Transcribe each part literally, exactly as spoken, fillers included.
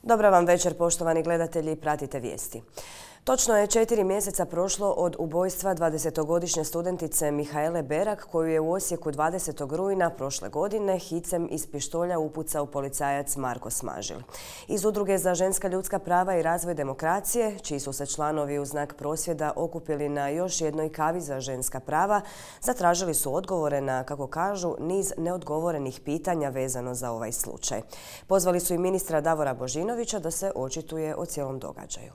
Dobar vam večer, poštovani gledatelji, pratite vijesti. Točno je četiri mjeseca prošlo od ubojstva dvadesetogodišnje studentice Mihaele Berak, koju je u Osijeku dvadesetog rujna prošle godine hicem iz pištolja upucao policajac Marko Smažil. Iz Udruge za ženska ljudska prava i razvoj demokracije, čiji su se članovi u znak prosvjeda okupili na još jednoj kavi za ženska prava, zatražili su odgovore na, kako kažu, niz neodgovorenih pitanja vezano za ovaj slučaj. Pozvali su i ministra Davora Božinovića da se očituje o cijelom događaju.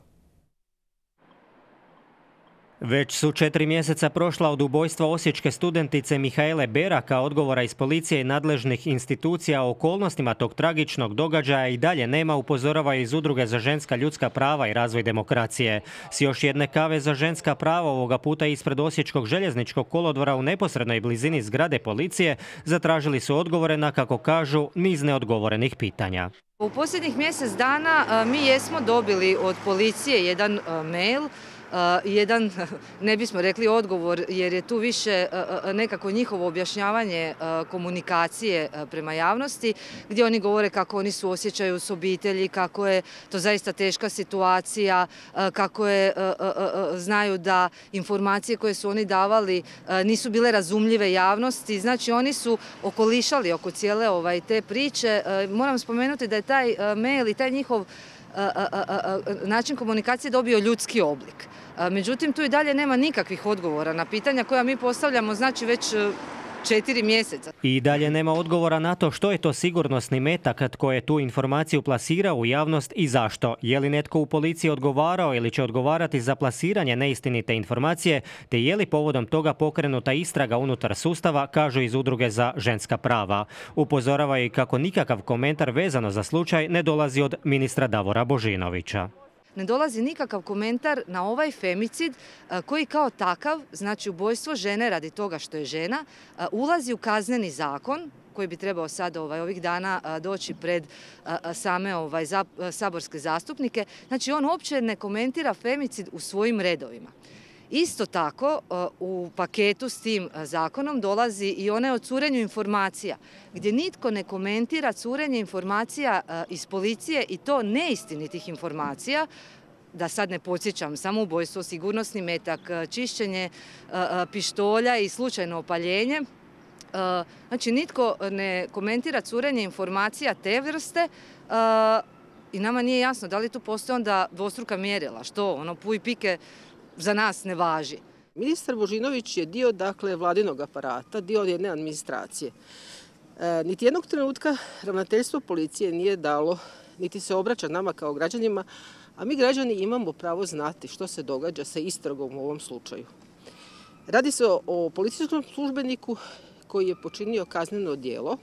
Već su četiri mjeseca prošla od ubojstva osječke studentice Mihaele Beraka, odgovora iz policije i nadležnih institucija o okolnostima tog tragičnog događaja i dalje nema, upozoravaju iz Udruge za ženska ljudska prava i razvoj demokracije. S još jedne kave za ženska prava, ovoga puta ispred Osječkog željezničkog kolodvora u neposrednoj blizini zgrade policije, zatražili su odgovore na, kako kažu, niz neodgovorenih pitanja. U posljednjih mjesec dana mi jesmo dobili od policije jedan mail, jedan, ne bismo rekli odgovor, jer je tu više nekako njihovo objašnjavanje komunikacije prema javnosti, gdje oni govore kako oni suosjećaju s obitelji, kako je to zaista teška situacija, kako je, znaju da informacije koje su oni davali nisu bile razumljive javnosti. Znači oni su okolišali oko cijele ovaj, te priče. Moram spomenuti da je taj mail i taj njihov način komunikacije dobio ljudski oblik. Međutim, tu i dalje nema nikakvih odgovora na pitanja koja mi postavljamo, znači već četiri mjeseca. I dalje nema odgovora na to što je to sigurnosni metak, tko je tu informaciju plasirao u javnost i zašto. Je li netko u policiji odgovarao ili će odgovarati za plasiranje neistinite informacije, te je li povodom toga pokrenuta istraga unutar sustava, kažu iz Udruge za ženska prava. Upozoravaju kako nikakav komentar vezano za slučaj ne dolazi od ministra Davora Božinovića. Ne dolazi nikakav komentar na ovaj femicid koji kao takav, znači ubojstvo žene radi toga što je žena, ulazi u kazneni zakon koji bi trebao sad ovaj, ovih dana doći pred same ovaj, za, saborske zastupnike. Znači on uopće ne komentira femicid u svojim redovima. Isto tako u paketu s tim zakonom dolazi i one o curenju informacija, gdje nitko ne komentira curenje informacija iz policije i to neistinitih informacija, da sad ne podsjećam, samoubojstvo, sigurnosni metak, čišćenje pištolja i slučajno opaljenje. Znači nitko ne komentira curenje informacija te vrste i nama nije jasno da li tu postoje onda dvostruka mjerila, što ono puj pike za nas ne važi. Ministar Božinović je dio, dakle, vladinog aparata, dio jedne administracije. E, niti jednog trenutka ravnateljstvo policije nije dalo, niti se obraća nama kao građanima, a mi građani imamo pravo znati što se događa sa istragom u ovom slučaju. Radi se o, o policijskom službeniku koji je počinio kazneno djelo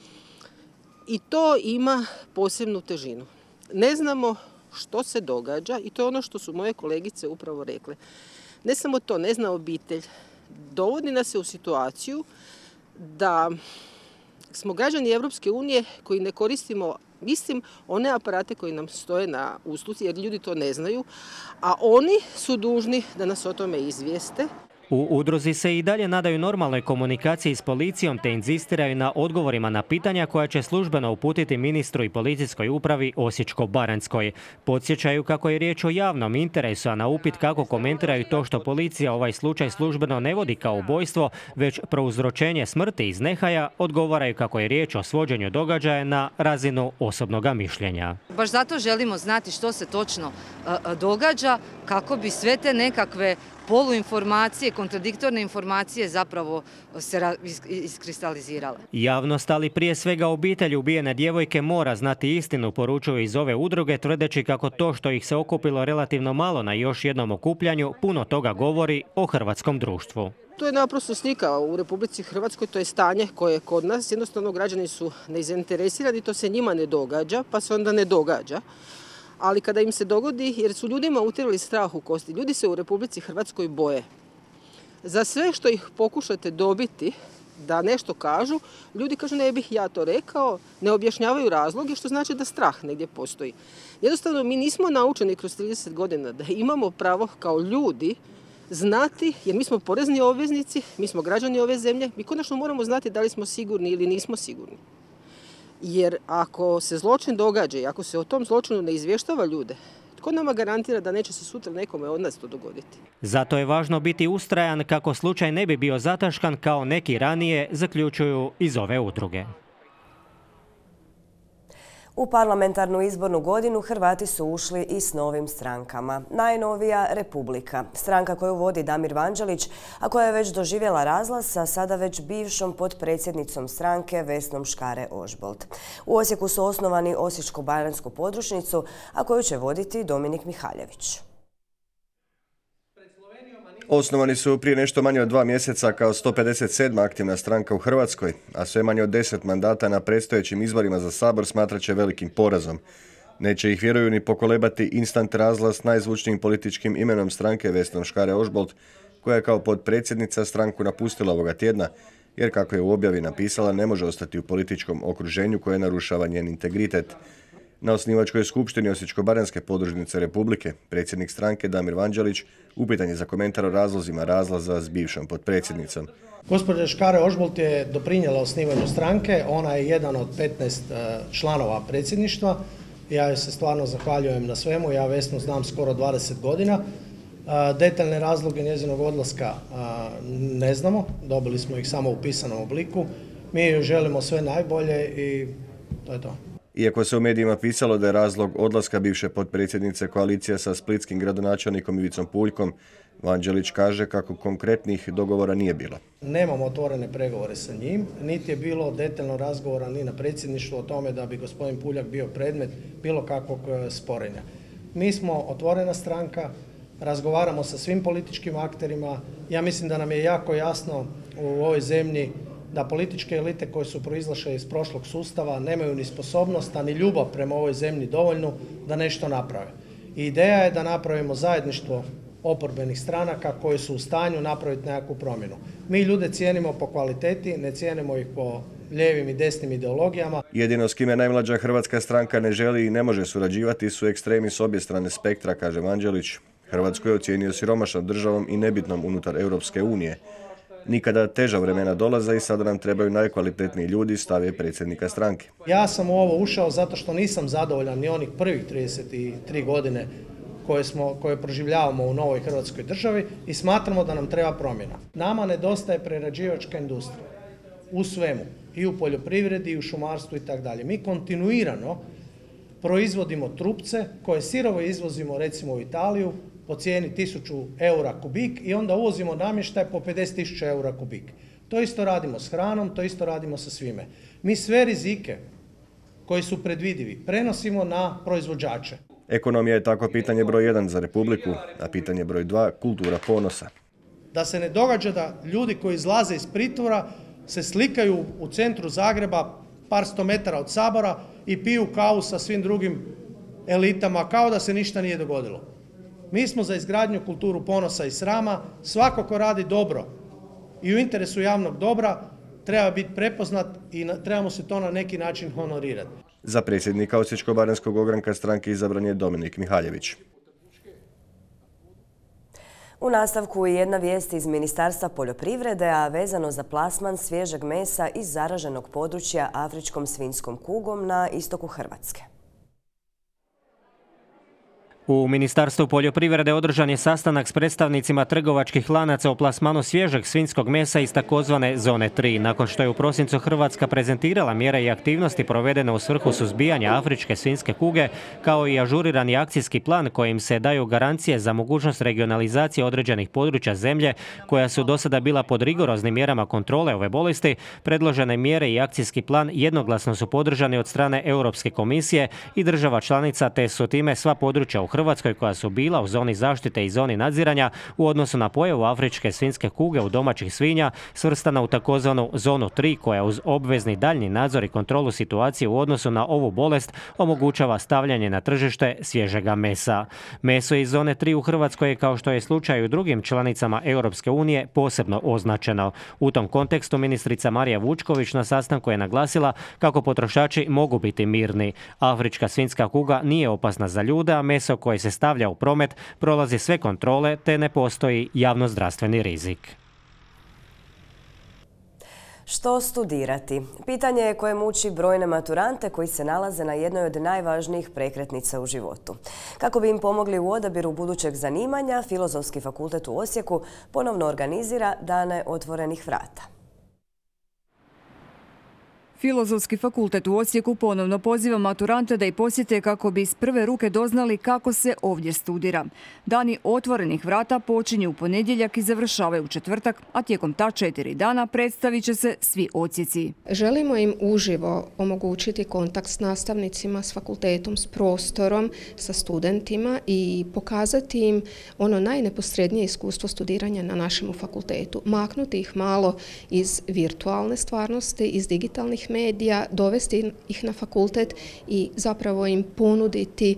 i to ima posebnu težinu. Ne znamo što se događa i to je ono što su moje kolegice upravo rekle. Ne samo to, ne zna obitelj. Dovodi nas se u situaciju da smo građani Europske unije koji ne koristimo, mislim, one aparate koji nam stoje na usluzi, jer ljudi to ne znaju, a oni su dužni da nas o tome izvijeste. U udruzi se i dalje nadaju normalnoj komunikaciji s policijom te inzistiraju na odgovorima na pitanja koja će službeno uputiti ministru i policijskoj upravi Osječko-baranjskoj. Podsjećaju kako je riječ o javnom interesu, a na upit kako komentiraju to što policija ovaj slučaj službeno ne vodi kao ubojstvo, već prouzročenje smrti iz nehaja, odgovaraju kako je riječ o svođenju događaja na razinu osobnog mišljenja. Baš zato želimo znati što se točno događa, kako bi sve te nekakve poluinformacije, kontradiktorne informacije zapravo se iskristalizirale. Javnost, ali prije svega obitelj ubijene djevojke mora znati istinu, poručuju iz ove udruge, tvrdeći kako to što ih se okupilo relativno malo na još jednom okupljanju puno toga govori o hrvatskom društvu. To je naprosto slika u Republici Hrvatskoj, to je stanje koje je kod nas. Jednostavno građani su nezainteresirani, to se njima ne događa, pa se onda ne događa. Ali kada im se dogodi, jer su ljudima utjerali strah u kosti, ljudi se u Republici Hrvatskoj boje. Za sve što ih pokušate dobiti da nešto kažu, ljudi kažu ne bih ja to rekao, ne objašnjavaju razloge, što znači da strah negdje postoji. Jednostavno mi nismo naučeni kroz trideset godina da imamo pravo kao ljudi znati, jer mi smo porezni obveznici, mi smo građani ove zemlje, mi konačno moramo znati da li smo sigurni ili nismo sigurni. Jer ako se zločin događa i ako se o tom zločinu ne izvještava ljude, tko nama garantira da neće se sutra nekome od nas to dogoditi? Zato je važno biti ustrajan kako slučaj ne bi bio zataškan kao neki ranije, zaključuju iz ove udruge. U parlamentarnu izbornu godinu Hrvati su ušli i s novim strankama. Najnovija Republika, stranka koju vodi Damir Vanđelić, a koja je već doživjela razlaz sa sada već bivšom potpredsjednicom stranke Vesnom Škare-Ožbolt. U Osijeku su osnovani Osječko-baranjsku podružnicu, a koju će voditi Dominik Mihaljević. Osnovani su prije nešto manje od dva mjeseca kao sto pedeset sedma aktivna stranka u Hrvatskoj, a sve manje od deset mandata na predstojećim izborima za Sabor smatrat će velikim porazom. Neće ih, vjeruju, ni pokolebati instant razlaz s najzvučnijim političkim imenom stranke Vesnom Škare-Ožbolt, koja je kao potpredsjednica stranku napustila ovoga tjedna, jer kako je u objavi napisala, ne može ostati u političkom okruženju koje narušava njen integritet. Na osnivačkoj skupštini Osječko-baranjske podružnice Republike predsjednik stranke Damir Vanđelić upitan je za komentar o razlozima razlaza s bivšom potpredsjednicom. Gospođa Škare-Ožbolt je doprinijela osnivanju stranke, ona je jedan od petnaest članova predsjedništva. Ja joj se stvarno zahvaljujem na svemu, ja Vesnu znam skoro dvadeset godina. Detaljne razloge njezinog odlaska ne znamo, dobili smo ih samo u pisanom obliku. Mi joj želimo sve najbolje i to je to. Iako se u medijima pisalo da je razlog odlaska bivše potpredsjednice koalicija sa splitskim gradonačelnikom Ivicom Puljkom, Vanđelić kaže kako konkretnih dogovora nije bilo. Nemamo otvorene pregovore sa njim, niti je bilo detaljno razgovora ni na predsjedništvu o tome da bi gospodin Puljak bio predmet bilo kakvog sporenja. Mi smo otvorena stranka, razgovaramo sa svim političkim akterima. Ja mislim da nam je jako jasno u ovoj zemlji da političke elite koje su proizašle iz prošlog sustava nemaju ni sposobnost, a ni ljubav prema ovoj zemlji dovoljnu da nešto naprave. I ideja je da napravimo zajedništvo oporbenih stranaka koje su u stanju napraviti nekakvu promjenu. Mi ljude cijenimo po kvaliteti, ne cijenimo ih po lijevim i desnim ideologijama. Jedino s kime najmlađa hrvatska stranka ne želi i ne može surađivati su ekstremi s obje strane spektra, kaže Vanđelić. Hrvatsku je ocijenio siromašnom državom i nebitnom unutar Europske unije. Nikada teža vremena dolaze i sada nam trebaju najkvalitetniji ljudi, stav je predsjednika stranke. Ja sam u ovo ušao zato što nisam zadovoljan ni onih prvih trideset tri godine koje, smo, koje proživljavamo u novoj Hrvatskoj državi i smatramo da nam treba promjena. Nama nedostaje prerađivačka industrija u svemu, i u poljoprivredi, i u šumarstvu i tako dalje. Mi kontinuirano proizvodimo trupce koje sirovo izvozimo recimo u Italiju po cijeni tisuću eura kubik i onda uvozimo namještaj po pedeset tisuća eura kubik. To isto radimo s hranom, to isto radimo sa svime. Mi sve rizike koji su predvidivi prenosimo na proizvođače. Ekonomija je tako pitanje broj jedan za Republiku, a pitanje broj dva kultura ponosa. Da se ne događa da ljudi koji izlaze iz pritvora se slikaju u centru Zagreba par sto metara od Sabora i piju kavu sa svim drugim elitama kao da se ništa nije dogodilo. Mi smo za izgradnju kulturu ponosa i srama. Svako ko radi dobro i u interesu javnog dobra treba biti prepoznat i trebamo se to na neki način honorirati. Za predsjednika Osječko-baranjskog ogranka stranke izabran je Dominik Mihaljević. U nastavku je jedna vijest iz Ministarstva poljoprivrede, a vezano za plasman svježeg mesa iz zaraženog područja afričkom svinjskom kugom na istoku Hrvatske. U Ministarstvu poljoprivrede održan je sastanak s predstavnicima trgovačkih lanaca o plasmanu svježeg svinjskog mesa iz takozvane zone tri. Nakon što je u prosincu Hrvatska prezentirala mjere i aktivnosti provedene u svrhu suzbijanja afričke svinjske kuge, kao i ažurirani akcijski plan kojim se daju garancije za mogućnost regionalizacije određenih područja zemlje koja su do sada bila pod rigoroznim mjerama kontrole ove bolesti, predložene mjere i akcijski plan jednoglasno su podržani od strane Europske komisije i država članica, te su time sva područja u Hrvatskoj koja su bila u zoni zaštite i zoni nadziranja u odnosu na pojavu afričke svinjske kuge u domaćih svinja svrstana u takozvanu zonu tri koja uz obvezni daljnji nadzor i kontrolu situacije u odnosu na ovu bolest omogućava stavljanje na tržište svježega mesa. Meso iz zone tri u Hrvatskoj je, kao što je slučaj u drugim članicama Europske unije, posebno označeno. U tom kontekstu ministrica Marija Vučković na sastanku je naglasila kako potrošači mogu biti mirni. Afrička svinjska kuga nije opasna za ljude, a meso koje se stavlja u promet prolazi sve kontrole te ne postoji javnozdravstveni rizik. Što studirati? Pitanje je koje muči brojne maturante koji se nalaze na jednoj od najvažnijih prekretnica u životu. Kako bi im pomogli u odabiru budućeg zanimanja, Filozofski fakultet u Osijeku ponovno organizira Dane otvorenih vrata. Filozofski fakultet u Osijeku ponovno poziva maturante da ih posjete kako bi iz prve ruke doznali kako se ovdje studira. Dani otvorenih vrata počinju u ponedjeljak i završavaju u četvrtak, a tijekom ta četiri dana predstavit će se svi odsjeci. Želimo im uživo omogućiti kontakt s nastavnicima, s fakultetom, s prostorom, sa studentima i pokazati im ono najneposrednije iskustvo studiranja na našem fakultetu. Maknuti ih malo iz virtualne stvarnosti, iz digitalnih medija, dovesti ih na fakultet i zapravo im ponuditi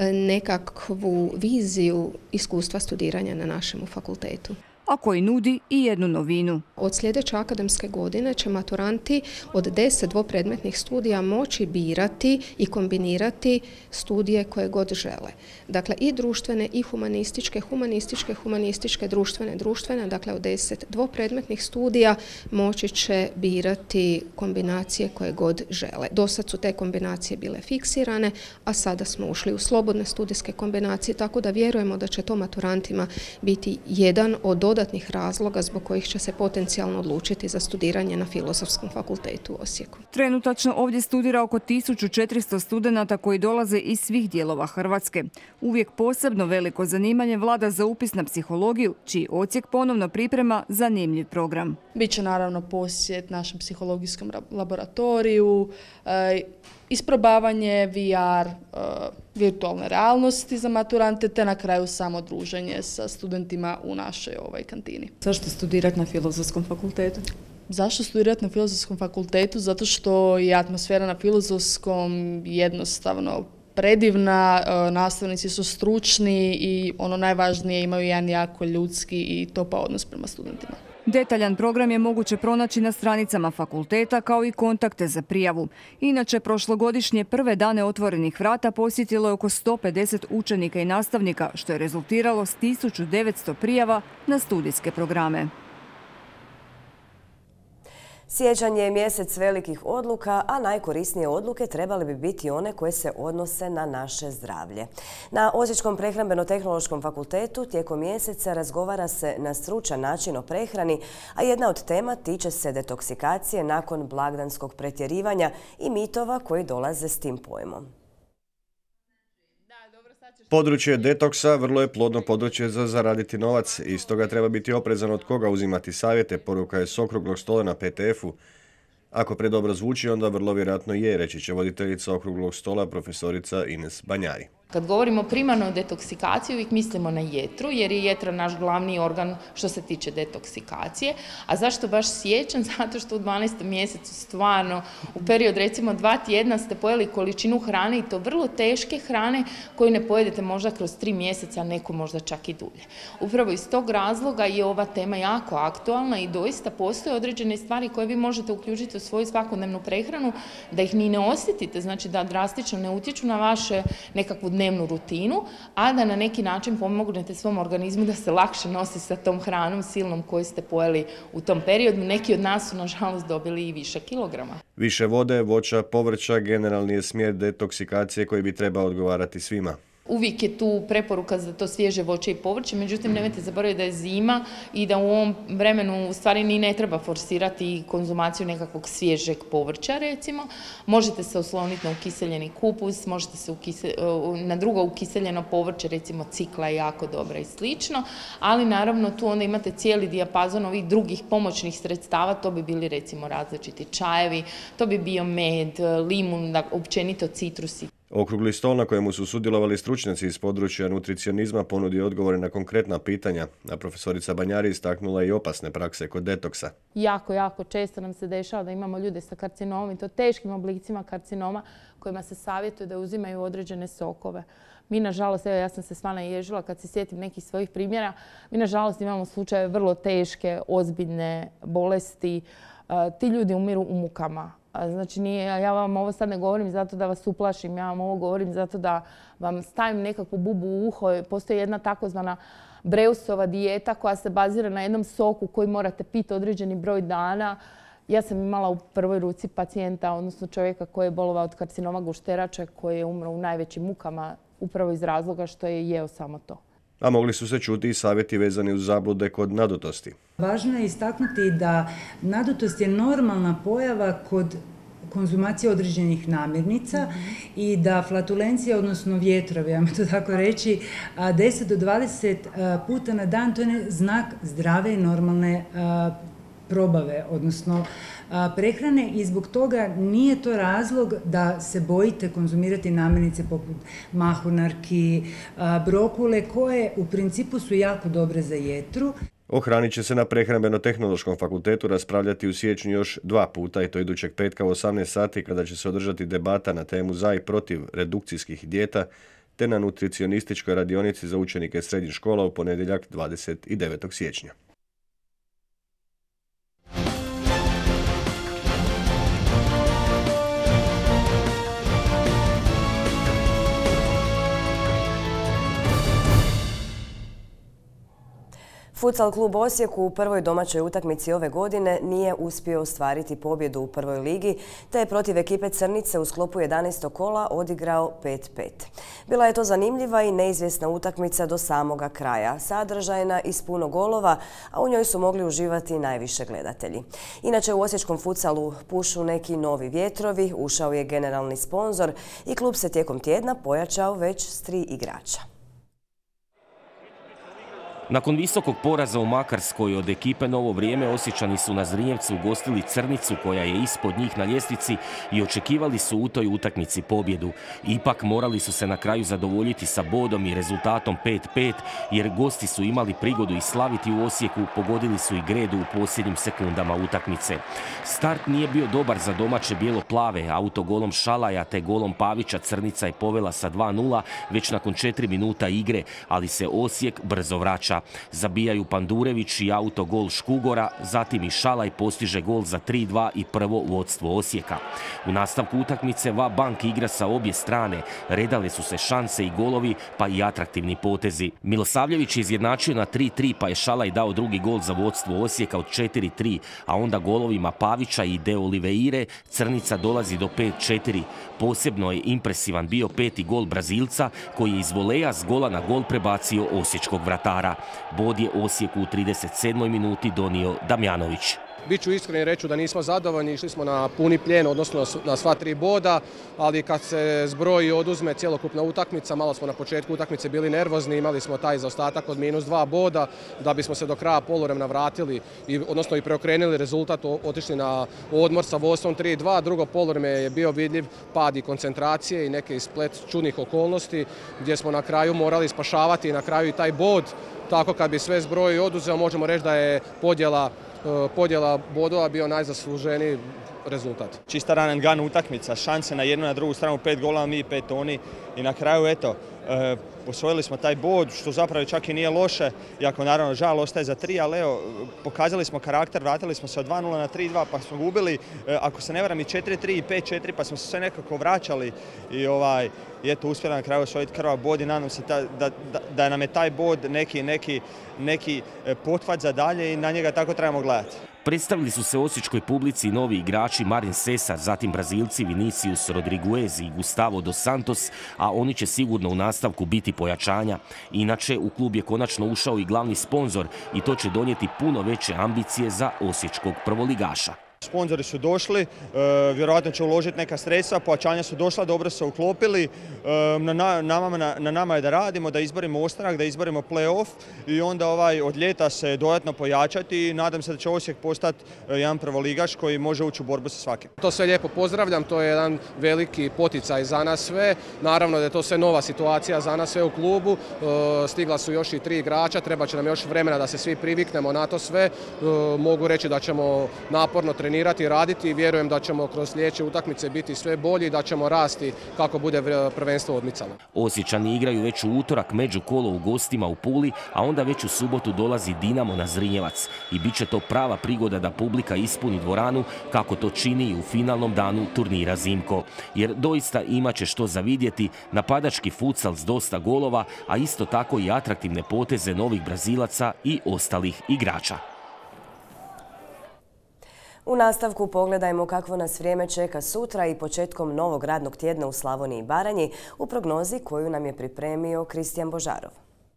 nekakvu viziju iskustva studiranja na našem fakultetu. A koji nudi i jednu novinu. Od sljedeće akademske godine će maturanti od deset dvopredmetnih studija moći birati i kombinirati studije koje god žele. Dakle, i društvene, i humanističke, humanističke, humanističke, društvene, društvene. Dakle, od deset dvopredmetnih studija moći će birati kombinacije koje god žele. Do sad su te kombinacije bile fiksirane, a sada smo ušli u slobodne studijske kombinacije, tako da vjerujemo da će to maturantima biti jedan od dodatnih razloga zbog kojih će se potencijalno odlučiti za studiranje na Filozofskom fakultetu u Osijeku. Trenutačno ovdje studira oko tisuću četiristo studenata koji dolaze iz svih dijelova Hrvatske. Uvijek posebno veliko zanimanje vlada za upis na psihologiju, čiji Osijek ponovno priprema zanimljiv program. Biće naravno posjet našem psihologijskom laboratoriju, isprobavanje V R, virtualne realnosti za maturante, te na kraju samo druženje sa studentima u našoj ovoj kantini. Zašto studirati na Filozofskom fakultetu? Zašto studirati na Filozofskom fakultetu? Zato što je atmosfera na Filozofskom jednostavno predivna, nastavnici su stručni i ono najvažnije, imaju jedan jako ljudski i topao odnos prema studentima. Detaljan program je moguće pronaći na stranicama fakulteta kao i kontakte za prijavu. Inače, prošlogodišnje prve dane otvorenih vrata posjetilo je oko sto pedeset učenika i nastavnika, što je rezultiralo s tisuću devetsto prijava na studijske programe. Siječanj je mjesec velikih odluka, a najkorisnije odluke trebale bi biti one koje se odnose na naše zdravlje. Na Osječkom prehrambeno-tehnološkom fakultetu tijekom mjeseca razgovara se na stručan način o prehrani, a jedna od tema tiče se detoksikacije nakon blagdanskog pretjerivanja i mitova koji dolaze s tim pojmom. Područje detoksa vrlo je plodno područje za zaraditi novac i stoga treba biti oprezan od koga uzimati savjete, poruka je s okruglog stola na P T F-u. Ako predobro zvuči, onda vrlo vjerojatno je, reći će voditeljica okruglog stola profesorica Ines Banjari. Kad govorimo primarno o detoksikaciji, uvijek mislimo na jetru, jer je jetra naš glavni organ što se tiče detoksikacije. A zašto baš siječanj? Zato što u dvanaestom mjesecu stvarno u period recimo dva tjedna ste pojeli količinu hrane i to vrlo teške hrane koju ne pojedete možda kroz tri mjeseca, neko možda čak i dulje. Upravo iz tog razloga je ova tema jako aktualna i doista postoje određene stvari koje vi možete uključiti u svoju svakodnevnu prehranu, da ih ni ne osjetite, znači da drastično ne utječu na vaše nekakvu dnevnu rutinu, a da na neki način pomognete svom organizmu da se lakše nosi sa tom hranom silnom koju ste pojeli u tom periodu. Neki od nas su, nažalost, dobili i više kilograma. Više vode, voća, povrća, generalni je smjer detoksikacije koji bi trebao odgovarati svima. Uvijek je tu preporuka za to svježe voće i povrće, međutim nemojte zaboraviti da je zima i da u ovom vremenu u stvari ni ne treba forsirati konzumaciju nekakvog svježeg povrća recimo. Možete se osloniti na ukiseljeni kupus, možete se ukise, na drugo ukiseljeno povrće, recimo cikla je jako dobra i slično, ali naravno tu onda imate cijeli dijapazon ovih drugih pomoćnih sredstava, to bi bili recimo različiti čajevi, to bi bio med, limun, općenito citrusi. Okrugli stol na kojemu su sudjelovali stručnjaci iz područja nutricionizma ponudio odgovore na konkretna pitanja, a profesorica Banjari istaknula i opasne prakse kod detoksa. Jako, jako često nam se dešava da imamo ljude sa karcinomom i to teškim oblicima karcinoma kojima se savjetuje da uzimaju određene sokove. Mi, nažalost, evo ja sam se sva naježila kad se sjetim nekih svojih primjera, mi, nažalost, imamo slučaje vrlo teške, ozbiljne bolesti. Ti ljudi umiru u mukama. Znači, nije, ja vam ovo sad ne govorim zato da vas uplašim, ja vam ovo govorim zato da vam stavim nekakvu bubu u uho. Postoji jedna takozvana Breusova dijeta koja se bazira na jednom soku koji morate piti određeni broj dana Ja sam imala u prvoj ruci pacijenta, odnosno čovjeka koji je bolovao od karcinoma gušterače, koji je umro u najvećim mukama upravo iz razloga što je jeo samo to. A mogli su se čuti i savjeti vezani uz zablude kod nadutosti. Važno je istaknuti da nadutost je normalna pojava kod konzumacije određenih namirnica mm-hmm. i da flatulencija, odnosno vjetrovi, ajmo to tako reći, deset do dvadeset puta na dan, to je znak zdrave i normalne probave, odnosno prehrane, i zbog toga nije to razlog da se bojite konzumirati namirnice poput mahunarki, brokule, koje u principu su jako dobre za jetru. O hrani će se na Prehrambeno-tehnološkom fakultetu raspravljati u siječnju još dva puta, i to idućeg petka u osamnaest sati, kada će se održati debata na temu za i protiv redukcijskih dijeta, te na nutricionističkoj radionici za učenike srednjih škola u ponedjeljak dvadeset devetog siječnja. Futsal klub Osijek u prvoj domaćoj utakmici ove godine nije uspio ostvariti pobjedu u prvoj ligi, te je protiv ekipe Crnice u sklopu jedanaestog kola odigrao pet pet. Bila je to zanimljiva i neizvjesna utakmica do samoga kraja, sadržajna i s puno golova, a u njoj su mogli uživati najviše gledatelji. Inače, u osječkom futsalu pušu neki novi vjetrovi, ušao je generalni sponzor i klub se tijekom tjedna pojačao već s tri igrača. Nakon visokog poraza u Makarskoj od ekipe Novo vrijeme, Osječani su na Zrinjevcu ugostili Crnicu, koja je ispod njih na ljestvici, i očekivali su u toj utakmici pobjedu. Ipak morali su se na kraju zadovoljiti sa bodom i rezultatom pet pet, jer gosti su imali prigodu i slaviti u Osijeku, pogodili su i Gredu u posljednjim sekundama utakmice. Start nije bio dobar za domaće bijelo-plave, autogolom Šalaja te golom Pavića Crnica je povela sa dva nula već nakon četiri minuta igre, ali se Osijek brzo vraća. Zabijaju Pandurević i autogol Škugora, zatim i Šalaj postiže gol za tri dva i prvo vodstvo Osijeka. U nastavku utakmice va bank igra sa obje strane, redale su se šanse i golovi, pa i atraktivni potezi. Milosavljević je izjednačio na tri tri, pa je Šalaj dao drugi gol za vodstvo Osijeka od četiri tri, a onda golovima Pavića i De Oliveire Crnica dolazi do pet četiri. Posebno je impresivan bio peti gol Brazilca, koji je iz voleja s gola na gol prebacio osječkog vratara. Bod je Osijeku u trideset sedmoj minuti donio Damjanović. Biću iskren i reću da nismo zadovoljni, išli smo na puni plijen, odnosno na sva tri boda, ali kad se zbroji i oduzme cjelokupna utakmica, malo smo na početku utakmice bili nervozni, imali smo taj zaostatak od minus dva boda, da bismo se do kraja poluvremena vratili, i, odnosno i preokrenuli rezultat, otišli na odmor sa vodstvom tri dva. Drugo poluvreme je bio vidljiv pad i koncentracije i neki splet čudnih okolnosti, gdje smo na kraju morali spašavati i na kraju i taj bod. Tako kad bi sve zbroj oduzeo, možemo reći da je podjela podjela bodova bio najzasluženiji rezultat. Čista run and gun utakmica, šanse na jednu na drugu stranu, pet gola, mi pet oni, i na kraju eto, e, osvojili smo taj bod, što zapravo čak i nije loše, iako naravno žal ostaje za tri, ali evo, pokazali smo karakter, vratili smo se od dva nula na tri dva, pa smo gubili, e, ako se ne varam, i četiri tri i pet četiri, pa smo se sve nekako vraćali i ovaj, i eto, uspjeli na kraju osvojiti krvav bod, i nadam se ta, da, da, da nam je taj bod neki, neki, neki pothvat za dalje i na njega tako trebamo gledati. Predstavili su se osječkoj publici novi igrači Marin Sesar, zatim Brazilci Vinicius Rodriguez i Gustavo dos Santos, a oni će sigurno u nastavku biti pojačanja. Inače, u klub je konačno ušao i glavni sponzor, i to će donijeti puno veće ambicije za osječkog prvoligaša. Sponzori su došli, e, vjerojatno će uložiti neka sredstva, pojačanja su došla, dobro se uklopili. E, na, nama, na, na nama je da radimo, da izborimo ostanak, da izborimo play-off, i onda ovaj, od ljeta se dodatno pojačati, i nadam se da će Osijek postati jedan prvoligaš koji može ući u borbu sa svakim. To sve lijepo pozdravljam, to je jedan veliki poticaj za nas sve. Naravno da je to sve nova situacija za nas sve u klubu. E, stigla su još i tri igrača, treba će nam još vremena da se svi priviknemo na to sve. E, mogu reći da ćemo naporno trenirati i raditi, i vjerujem da ćemo kroz sljedeće utakmice biti sve bolji i da ćemo rasti kako bude prvenstvo odmicalo. Osječani igraju već u utorak međukolo u gostima u Puli, a onda već u subotu dolazi Dinamo na Zrinjevac, i bit će to prava prigoda da publika ispuni dvoranu, kako to čini i u finalnom danu turnira Zimko. Jer doista imat će što za vidjeti, napadački futsal s dosta golova, a isto tako i atraktivne poteze novih Brazilaca i ostalih igrača. U nastavku pogledajmo kakvo nas vrijeme čeka sutra i početkom novog radnog tjedna u Slavoniji i Baranji u prognozi koju nam je pripremio Kristijan Božarov.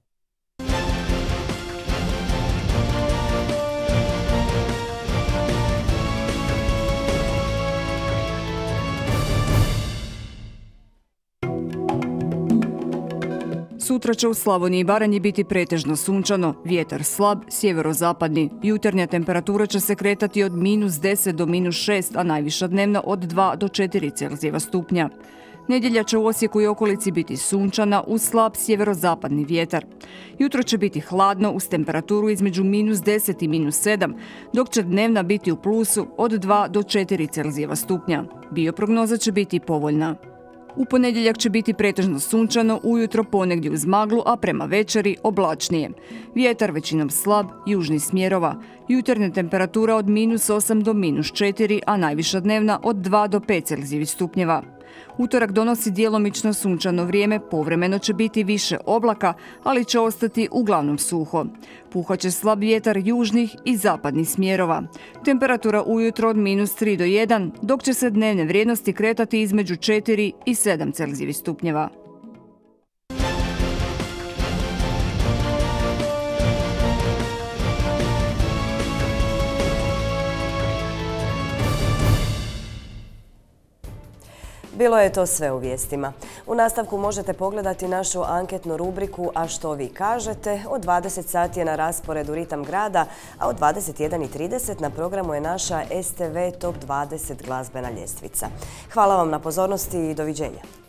Sutra će u Slavoniji i Baranji biti pretežno sunčano, vjetar slab, sjeverozapadni. Jutarnja temperatura će se kretati od minus deset do minus šest, a najviša dnevna od dva do četiri Celzijeva stupnja. Nedjelja će u Osijeku i okolici biti sunčana uz slab sjeverozapadni vjetar. Jutro će biti hladno uz temperaturu između minus deset i minus sedam, dok će dnevna biti u plusu od dva do četiri Celzijeva stupnja. Bioprognoza će biti povoljna. U ponedjeljak će biti pretežno sunčano, ujutro ponegdje uz maglu, a prema večeri oblačnije. Vjetar većinom slab, južnih smjerova. Jutarnja temperatura od minus osam do minus četiri, a najviša dnevna od dva do pet Celzijevih stupnjeva. Utorak donosi djelomično sunčano vrijeme, povremeno će biti više oblaka, ali će ostati uglavnom suho. Puhat će slab vjetar južnih i zapadnih smjerova. Temperatura ujutro od minus tri do jedan, dok će se dnevne vrijednosti kretati između četiri i sedam Celzijevih stupnjeva. Bilo je to sve u vijestima. U nastavku možete pogledati našu anketnu rubriku A što vi kažete? Od dvadeset sati je na rasporedu Ritam grada, a od dvadeset jedan i trideset na programu je naša S T V Top dvadeset glazbena ljestvica. Hvala vam na pozornosti i doviđenja.